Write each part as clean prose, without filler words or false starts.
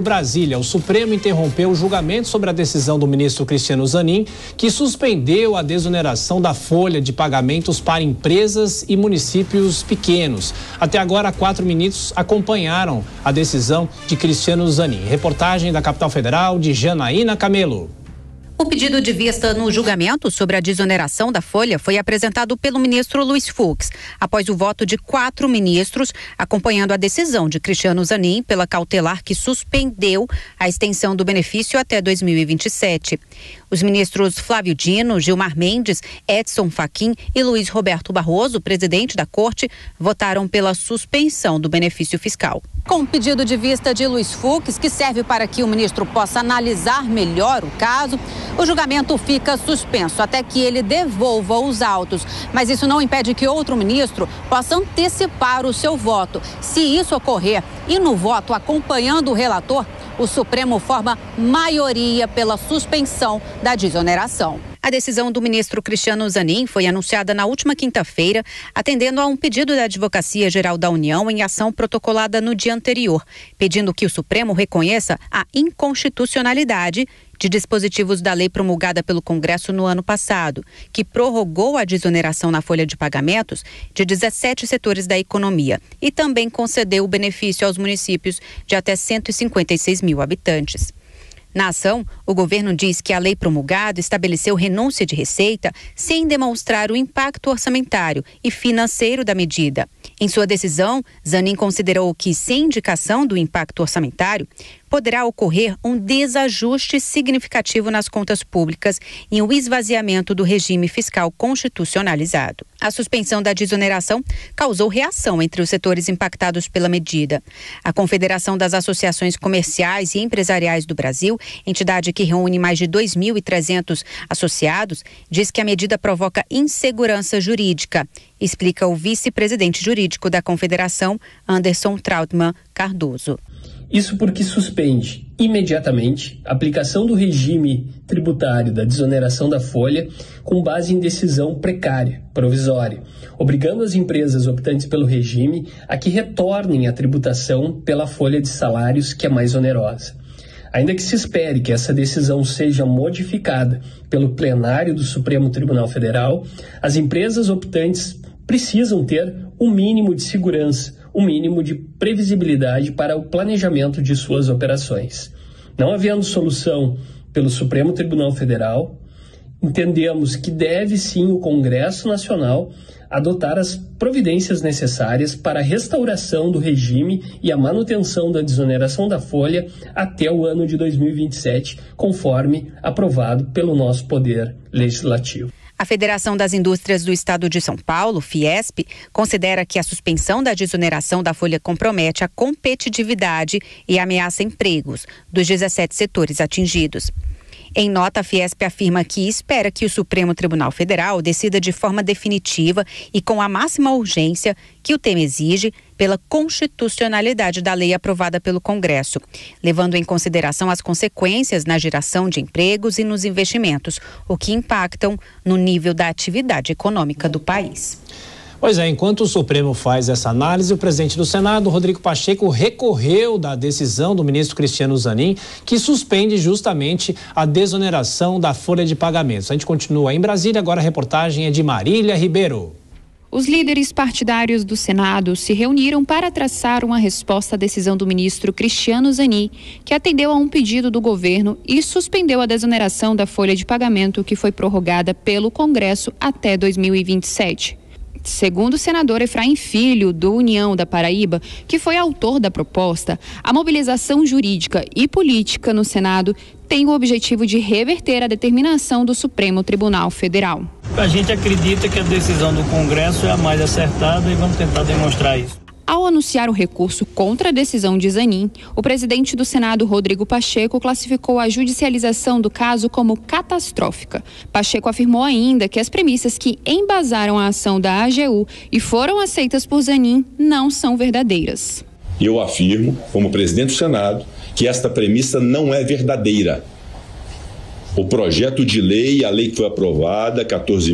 Brasília. O Supremo interrompeu o julgamento sobre a decisão do ministro Cristiano Zanin, que suspendeu a desoneração da folha de pagamentos para empresas e municípios pequenos. Até agora, 4 ministros acompanharam a decisão de Cristiano Zanin. Reportagem da Capital Federal, de Janaína Camelo. O pedido de vista no julgamento sobre a desoneração da folha foi apresentado pelo ministro Luiz Fux, após o voto de 4 ministros, acompanhando a decisão de Cristiano Zanin pela cautelar que suspendeu a extensão do benefício até 2027. Os ministros Flávio Dino, Gilmar Mendes, Edson Fachin e Luiz Roberto Barroso, presidente da Corte, votaram pela suspensão do benefício fiscal. Com o pedido de vista de Luiz Fux, que serve para que o ministro possa analisar melhor o caso, o julgamento fica suspenso até que ele devolva os autos. Mas isso não impede que outro ministro possa antecipar o seu voto. Se isso ocorrer e no voto acompanhando o relator, o Supremo forma maioria pela suspensão da desoneração. A decisão do ministro Cristiano Zanin foi anunciada na última quinta-feira, atendendo a um pedido da Advocacia Geral da União em ação protocolada no dia anterior, pedindo que o Supremo reconheça a inconstitucionalidade de dispositivos da lei promulgada pelo Congresso no ano passado, que prorrogou a desoneração na folha de pagamentos de 17 setores da economia e também concedeu o benefício aos municípios de até 156 mil habitantes. Na ação, o governo diz que a lei promulgada estabeleceu renúncia de receita sem demonstrar o impacto orçamentário e financeiro da medida. Em sua decisão, Zanin considerou que, sem indicação do impacto orçamentário, poderá ocorrer um desajuste significativo nas contas públicas e um esvaziamento do regime fiscal constitucionalizado. A suspensão da desoneração causou reação entre os setores impactados pela medida. A Confederação das Associações Comerciais e Empresariais do Brasil, entidade que reúne mais de 2.300 associados, diz que a medida provoca insegurança jurídica, explica o vice-presidente jurídico da Confederação, Anderson Trautmann Cardoso. Isso porque suspende imediatamente a aplicação do regime tributário da desoneração da folha com base em decisão precária, provisória, obrigando as empresas optantes pelo regime a que retornem a tributação pela folha de salários, que é mais onerosa. Ainda que se espere que essa decisão seja modificada pelo plenário do Supremo Tribunal Federal, as empresas optantes precisam ter um mínimo de segurança, um mínimo de previsibilidade para o planejamento de suas operações. Não havendo solução pelo Supremo Tribunal Federal, entendemos que deve sim o Congresso Nacional adotar as providências necessárias para a restauração do regime e a manutenção da desoneração da folha até o ano de 2027, conforme aprovado pelo nosso Poder Legislativo. A Federação das Indústrias do Estado de São Paulo, Fiesp, considera que a suspensão da desoneração da folha compromete a competitividade e ameaça empregos dos 17 setores atingidos. Em nota, a Fiesp afirma que espera que o Supremo Tribunal Federal decida de forma definitiva e com a máxima urgência que o tema exige pela constitucionalidade da lei aprovada pelo Congresso, levando em consideração as consequências na geração de empregos e nos investimentos, o que impactam no nível da atividade econômica do país. Pois é, enquanto o Supremo faz essa análise, o presidente do Senado, Rodrigo Pacheco, recorreu da decisão do ministro Cristiano Zanin, que suspende justamente a desoneração da folha de pagamentos. A gente continua em Brasília, agora a reportagem é de Marília Ribeiro. Os líderes partidários do Senado se reuniram para traçar uma resposta à decisão do ministro Cristiano Zanin, que atendeu a um pedido do governo e suspendeu a desoneração da folha de pagamento que foi prorrogada pelo Congresso até 2027. Segundo o senador Efraim Filho, do União da Paraíba, que foi autor da proposta, a mobilização jurídica e política no Senado tem o objetivo de reverter a determinação do Supremo Tribunal Federal. A gente acredita que a decisão do Congresso é a mais acertada e vamos tentar demonstrar isso. Ao anunciar o recurso contra a decisão de Zanin, o presidente do Senado, Rodrigo Pacheco, classificou a judicialização do caso como catastrófica. Pacheco afirmou ainda que as premissas que embasaram a ação da AGU e foram aceitas por Zanin não são verdadeiras. Eu afirmo, como presidente do Senado, que esta premissa não é verdadeira. O projeto de lei, a lei que foi aprovada,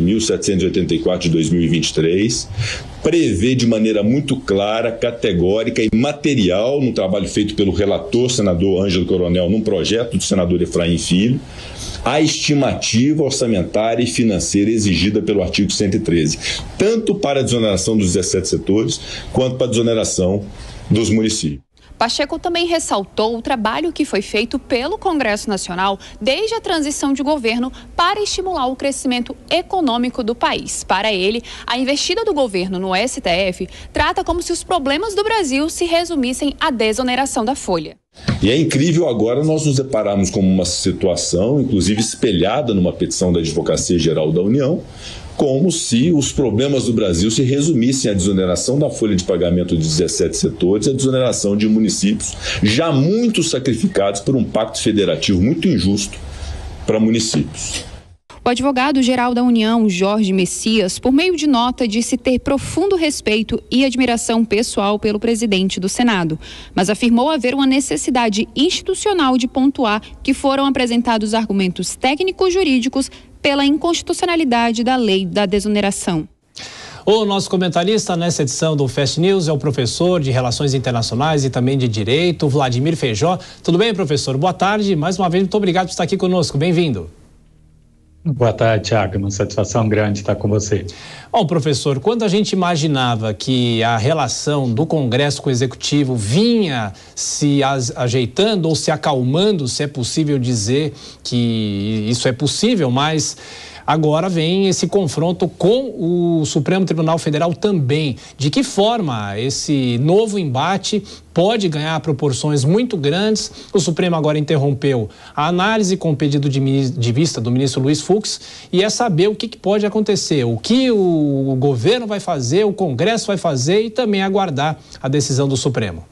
14.784 de 2023, prevê de maneira muito clara, categórica e material, no trabalho feito pelo relator, senador Ângelo Coronel, num projeto do senador Efraim Filho, a estimativa orçamentária e financeira exigida pelo artigo 113, tanto para a desoneração dos 17 setores, quanto para a desoneração dos municípios. Pacheco também ressaltou o trabalho que foi feito pelo Congresso Nacional desde a transição de governo para estimular o crescimento econômico do país. Para ele, a investida do governo no STF trata como se os problemas do Brasil se resumissem à desoneração da folha. E é incrível agora nós nos depararmos com uma situação, inclusive espelhada numa petição da Advocacia Geral da União, como se os problemas do Brasil se resumissem à desoneração da folha de pagamento de 17 setores e à desoneração de municípios já muito sacrificados por um pacto federativo muito injusto para municípios. O advogado-geral da União, Jorge Messias, por meio de nota, disse ter profundo respeito e admiração pessoal pelo presidente do Senado, mas afirmou haver uma necessidade institucional de pontuar que foram apresentados argumentos técnico-jurídicos pela inconstitucionalidade da lei da desoneração. O nosso comentarista nessa edição do Fast News é o professor de Relações Internacionais e também de Direito, Vladimir Feijó. Tudo bem, professor? Boa tarde. Mais uma vez, muito obrigado por estar aqui conosco. Bem-vindo. Boa tarde, Thiago. Uma satisfação grande estar com você. Bom, professor, quando a gente imaginava que a relação do Congresso com o Executivo vinha se ajeitando ou se acalmando, se é possível dizer que isso é possível, mas agora vem esse confronto com o Supremo Tribunal Federal também. De que forma esse novo embate pode ganhar proporções muito grandes? O Supremo agora interrompeu a análise com o pedido de vista do ministro Luiz Fux e é saber o que pode acontecer, o que o governo vai fazer, o Congresso vai fazer e também aguardar a decisão do Supremo.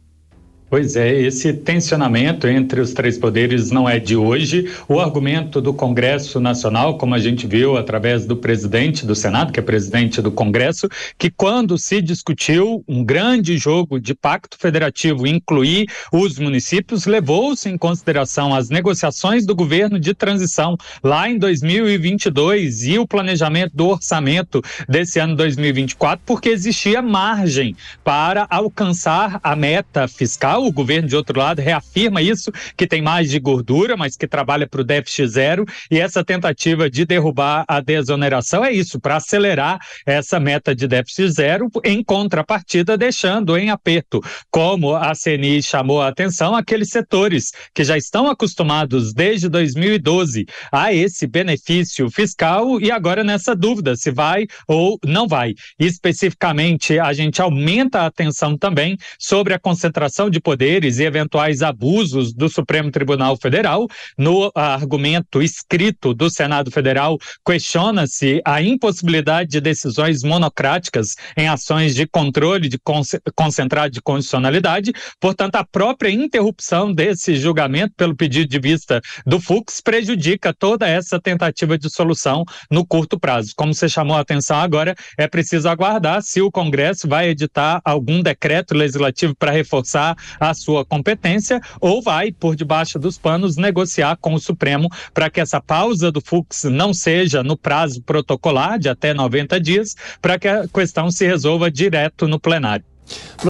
Pois é, esse tensionamento entre os três poderes não é de hoje. O argumento do Congresso Nacional, como a gente viu através do presidente do Senado, que é presidente do Congresso, que quando se discutiu um grande jogo de pacto federativo incluir os municípios, levou-se em consideração as negociações do governo de transição lá em 2022 e o planejamento do orçamento desse ano 2024, porque existia margem para alcançar a meta fiscal. O governo, de outro lado, reafirma isso, que tem mais de gordura, mas que trabalha para o déficit zero, e essa tentativa de derrubar a desoneração é isso, para acelerar essa meta de déficit zero, em contrapartida, deixando em aperto, como a CNI chamou a atenção, aqueles setores que já estão acostumados desde 2012 a esse benefício fiscal e agora nessa dúvida se vai ou não vai. Especificamente, a gente aumenta a atenção também sobre a concentração de poderes e eventuais abusos do Supremo Tribunal Federal. No argumento escrito do Senado Federal, questiona-se a impossibilidade de decisões monocráticas em ações de controle concentrado de constitucionalidade. Portanto, a própria interrupção desse julgamento pelo pedido de vista do Fux prejudica toda essa tentativa de solução no curto prazo. Como você chamou a atenção agora, é preciso aguardar se o Congresso vai editar algum decreto legislativo para reforçar a sua competência ou vai, por debaixo dos panos, negociar com o Supremo para que essa pausa do Fux não seja no prazo protocolar de até 90 dias, para que a questão se resolva direto no plenário.